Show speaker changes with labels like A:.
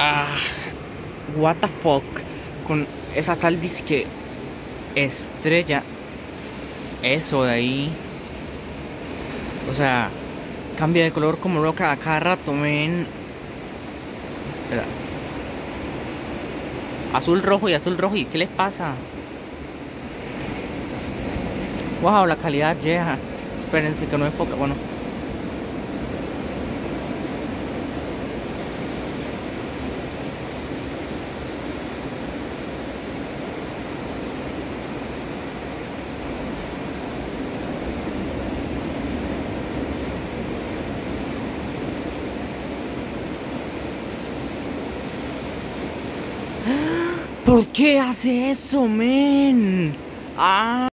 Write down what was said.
A: Ah, what the fuck. Con esa tal disque estrella. Eso de ahí. O sea, cambia de color como loca a cada rato, men. Espera. Azul, rojo y azul, rojo. ¿Y qué les pasa? Wow, la calidad llega. Espérense que no enfoca. Bueno. ¿Por qué hace eso, men? Ah.